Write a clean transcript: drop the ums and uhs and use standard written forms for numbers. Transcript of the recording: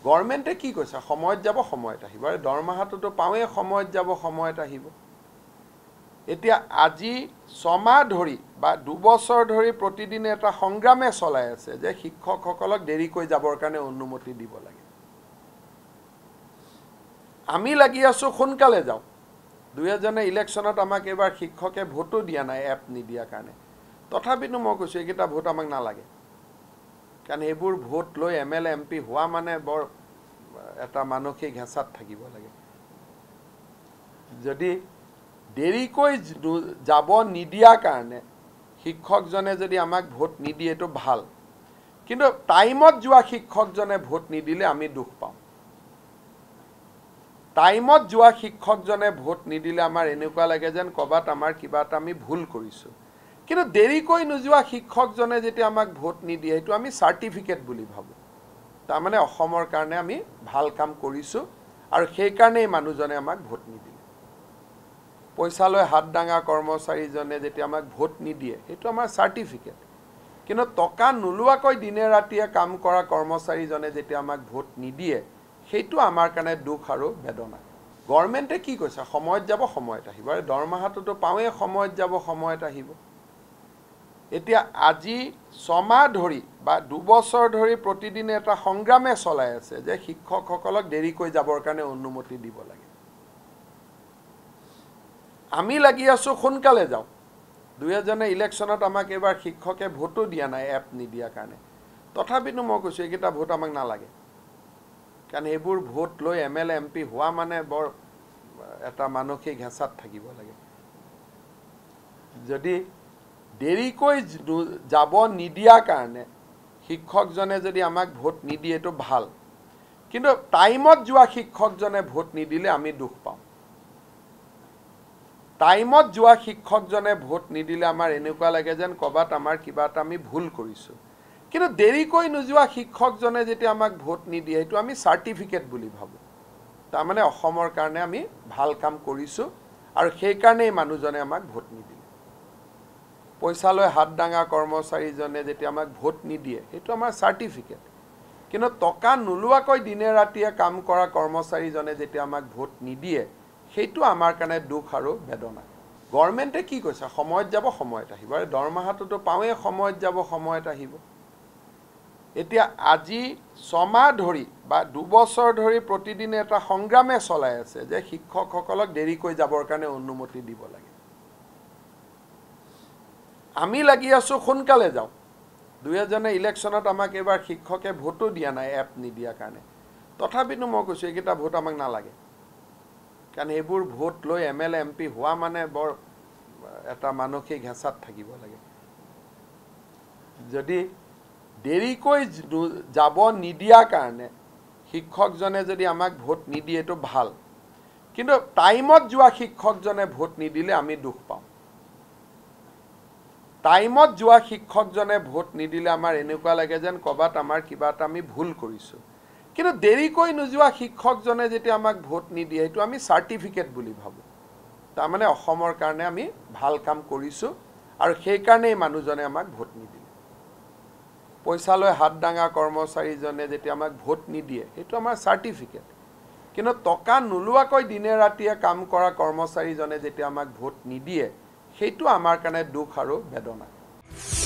গভৰ্ণমেণ্টে কি কৈছে সময়ত যাব সময়ত আহিব আৰু দৰমহাটোতো পাওঁৱে সময়ত যাব সময়ত আহিব এতিয়া আজি 6 মাহ ধৰি বা 2 বছৰ ধৰি প্ৰতিদিনে এটা সংগ্ৰামে চলাই আছে যে শিক্ষকসকলক দেৰিকৈ যাবৰ কাৰণে অনুমতি দিব লাগে আমি লাগি আছো সোনকালে যাও দুই এজনে ইলেকশ্যনত আমাক এবাৰ শিক্ষকে ভোটো দিয়া নাই এপ নিদিয়া কাৰণে তথাপিতো মই কৈছো এইকেইটা ভোট আমাক নালাগে কাৰণ এইবোৰ ভোট লৈ এমএলএ এমপি হোৱা মানে বৰ এটা মানসিক হেঁচাত থাকিব লাগে যদি দেৰিকৈ যাব নিদিয়া কাৰণে শিক্ষকজনে যদি আমাক ভোট নিদিয়ে এটো ভাল কিন্তু টাইমত যোৱা শিক্ষকজনে ভোট নিদিলে আমি দুখ পাওঁ টাইমত যোৱা শিক্ষকজনে ভোট নিদিলে আমাৰ এনেকুৱা লাগে যেন কবাত আমাৰ কিবা এটা আমি ভুল কৰিছো কিন্তু দেৰিকৈ নোযোৱা শিক্ষকজনে যেতিয়া আমাক ভোট নিদিয়ে এটো আমি সাৰ্টিফিকেট বুলি ভাবো তাৰ মানে অসমৰ কাৰণে আমি ভাল কাম কৰিছো আৰু সেই কাৰণেই মানুহজনে আমাক ভোট নিদিলে পইচা লৈ হাত ডাঙা কৰ্মচাৰীজনে যেতিয়া আমাক ভোট নিদিয়ে এটো আমাৰ সাৰ্টিফিকেট কিন্তু টকা নুলুৱাকৈ দিনে ৰাতিয়ে কাম কৰা কৰ্মচাৰীজনে যেতিয়া আমাক ভোট নিদিয়ে সেইটো আমাৰ কাৰণে দুখ আৰু বেদনা গভৰ্ণমেণ্টে কি কৈছে সময়ত যাব সময়ত আহিব আৰু দৰমহাটোতো পাওঁৱে সময়ত যাব সময়ত আহিব এতিয়া আজি 6 মাহ ধৰি বা 2 বছৰ ধৰি প্ৰতিদিনে এটা সংগ্ৰামে চলাই আছে যে শিক্ষকসকলক দেৰিকৈ যাবৰ কাৰণে অনুমতি দিব লাগে আমি লাগি আছো সোনকালে যাও দুই এজনে ইলেকশ্যনত আমাক এবাৰ শিক্ষকে ভোটো দিয়া নাই এপ নিদিয়া কাৰণে তথাপিতো মই কৈছো এইকেইটা ভোট আমাক নালাগে কাৰণ এইবোৰ ভোট লৈ এমএলএ এমপি হোৱা মানে বৰ এটা মানসিক হেঁচাত থাকিব লাগে যদি দেৰিকৈ যাব নিদিয়া কাৰণে শিক্ষকজনে যদি আমাক ভোট নিদিয়ে এটো ভাল কিন্তু টাইমত যোৱা শিক্ষকজনে ভোট নিদিলে আমি দুখ পাওঁ টাইমত যোৱা শিক্ষকজনে ভোট নিদিলে আমাৰ এনেকুৱা লাগে যেন কবাত আমাৰ কিবা এটা আমি ভুল কৰিছো কিন্তু দেৰিকৈ নোযোৱা শিক্ষকজনে যেতিয়া আমাক ভোট নিদিয়ে এটো আমি সাৰ্টিফিকেট বুলি ভাবো তাৰ মানে অসমৰ কাৰণে আমি ভাল কাম কৰিছো আৰু সেই কাৰণেই মানুহজনে আমাক ভোট নিদিলে পইচা লৈ হাত ডাঙা কৰ্মচাৰীজনে যেতিয়া আমাক ভোট নিদিয়ে এটো আমাৰ সাৰ্টিফিকেট কিন্তু টকা নুলুৱাকৈ দিনে ৰাতিয়ে কাম কৰা কৰ্মচাৰীজনে যেতিয়া আমাক ভোট নিদিয়ে সেইটো আমাৰ কাৰণে দুখ আৰু বেদনা গভৰ্ণমেণ্টে কি কৈছে সময়ত যাব সময়ত আহিব আৰু দৰমহাটোতো পাওঁৱে সময়ত যাব সময়ত আহিব এতিয়া আজি 6 মাহ ধৰি বা 2 বছৰ ধৰি প্ৰতিদিনে এটা সংগ্ৰামে চলাই আছে যে শিক্ষকসকলক দেৰিকৈ যাবৰ কাৰণে অনুমতি দিব লাগে আমি লাগি আছো সোনকালে যাও দুই এজনে ইলেকশ্যনত আমাক এবাৰ শিক্ষকে ভোটো দিয়া নাই এপ নিদিয়া কাৰণে তথাপিতো মই কৈছো এইকেইটা ভোট আমাক নালাগে কাৰণ এইবোৰ ভোট লৈ এমএলএ এমপি হোৱা মানে বৰ এটা মানসিক হেঁচাত থাকিব লাগে যদি দেৰিকৈ যাব নিদিয়া কাৰণে শিক্ষকজনে যদি আমাক ভোট নিদিয়ে এটো ভাল কিন্তু টাইমত যোৱা শিক্ষকজনে ভোট নিদিলে আমি দুখ পাওঁ টাইমত যোৱা শিক্ষকজনে ভোট নিদিলে আমাৰ এনেকুৱা লাগে যেন কবাত আমাৰ কিবা এটা আমি ভুল কৰিছো কিন্তু দেৰিকৈ নোযোৱা শিক্ষকজনে যেতিয়া আমাক ভোট নিদিয়ে এটো আমি সাৰ্টিফিকেট বুলি ভাবো তাৰ মানে অসমৰ কাৰণে আমি ভাল কাম কৰিছো আৰু সেই কাৰণেই মানুহজনে আমাক ভোট নিদিলে পইচা লৈ হাত ডাঙা কৰ্মচাৰীজনে যেতিয়া আমাক ভোট নিদিয়ে এটো আমাৰ সাৰ্টিফিকেট কিন্তু টকা নুলুৱাকৈ দিনে ৰাতিয়ে কাম কৰা কৰ্মচাৰীজনে যেতিয়া আমাক ভোট নিদিয়ে সেইটো আমাৰ কাৰণে দুখ আৰু বেদনা